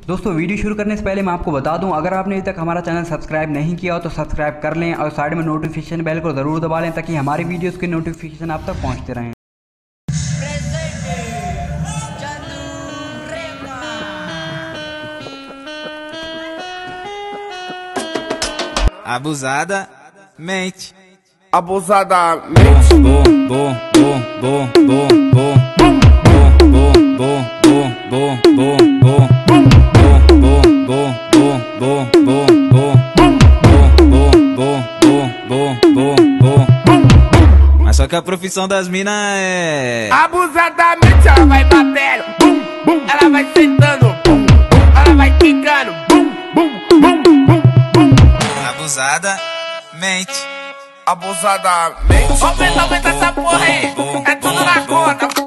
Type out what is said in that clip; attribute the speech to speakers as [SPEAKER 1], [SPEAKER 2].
[SPEAKER 1] दोस्तों वीडियो शुरू करने से पहले मैं आपको बता दूं, अगर आपने अभी तक हमारा चैनल सब्सक्राइब नहीं किया हो तो सब्सक्राइब कर लें और साइड में नोटिफिकेशन बेल को ज़रूर दबा लें ताकि हमारी वीडियोस के नोटिफिकेशन आप तक पहुंचते रहें।
[SPEAKER 2] Abusadamente.
[SPEAKER 3] Abusadamente.
[SPEAKER 2] Mas só que a profissão das minas é
[SPEAKER 3] Abusadamente ela vai batendo, bum, bum. Ela vai sentando, bum, bum. Ela vai quicando, bum, bum, bum, bum, bum.
[SPEAKER 2] abusadamente.
[SPEAKER 3] Abusadamente. Aumenta essa porra aí, é tudo na conta.